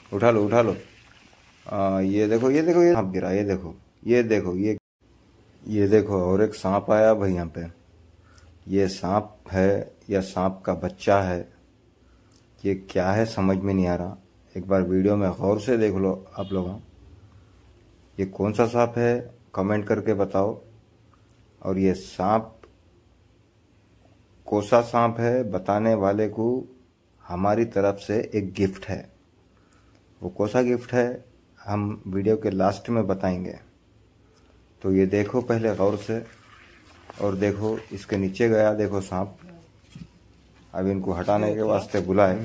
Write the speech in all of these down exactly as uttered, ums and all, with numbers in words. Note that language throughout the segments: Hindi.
उठा लो उठा लो। आ, ये देखो ये देखो ये सांप गिरा, ये देखो ये देखो ये ये देखो और एक सांप आया भाई यहाँ पे। ये सांप है या सांप का बच्चा है, ये क्या है समझ में नहीं आ रहा। एक बार वीडियो में गौर से देख लो आप लोगों। ये कौन सा सांप है कमेंट करके बताओ। और ये सांप कौन-सा सांप है बताने वाले को हमारी तरफ से एक गिफ्ट है। वो कौन सा गिफ्ट है हम वीडियो के लास्ट में बताएंगे। तो ये देखो पहले गौर से, और देखो इसके नीचे गया, देखो सांप। अब इनको हटाने के वास्ते बुलाए,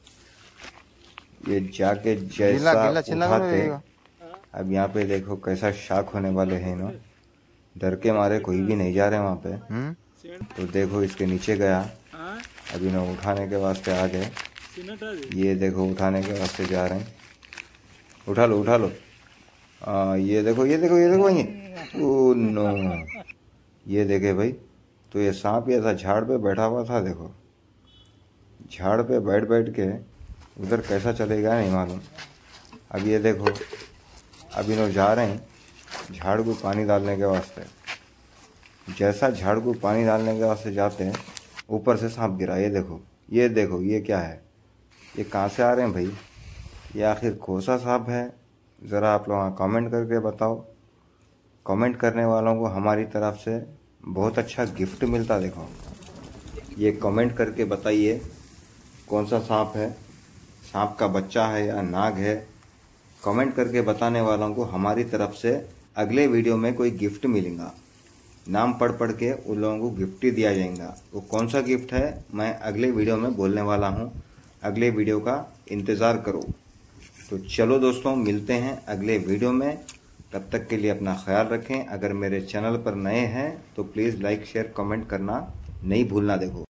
ये जाके जैसा उठाते, अब यहाँ पे देखो कैसा शॉक होने वाले हैं ना। डर के मारे कोई भी नहीं जा रहे वहाँ पे। तो देखो इसके नीचे गया, अभी ना उठाने के वास्ते आ गए। ये देखो उठाने के वास्ते जा रहे हैं। उठा लो उठा लो। आ, ये देखो ये देखो ये देखो ये ओ नो, ये देखे भाई। तो ये सांप ऐसा झाड़ पे बैठा हुआ था, देखो झाड़ पे बैठ बैठ के उधर कैसा चलेगा नहीं मालूम। अब ये देखो अभी लोग जा रहे हैं झाड़ को पानी डालने के वास्ते। जैसा झाड़ को पानी डालने के वास्ते जाते हैं, ऊपर से सांप गिरा। ये देखो ये देखो ये क्या है, ये कहाँ से आ रहे हैं भाई, ये आखिर कौन सा सांप है, ज़रा आप लोग कमेंट करके बताओ। कमेंट करने वालों को हमारी तरफ से बहुत अच्छा गिफ्ट मिलता। देखो ये कमेंट करके बताइए कौन सा सांप है, सांप का बच्चा है या नाग है। कमेंट करके बताने वालों को हमारी तरफ से अगले वीडियो में कोई गिफ्ट मिलेगा। नाम पढ़ पढ़ के उन लोगों को गिफ्ट ही दिया जाएगा। वो कौन सा गिफ्ट है मैं अगले वीडियो में बोलने वाला हूँ। अगले वीडियो का इंतज़ार करो। तो चलो दोस्तों, मिलते हैं अगले वीडियो में। तब तक के लिए अपना ख्याल रखें। अगर मेरे चैनल पर नए हैं तो प्लीज़ लाइक शेयर कमेंट करना नहीं भूलना। देखो।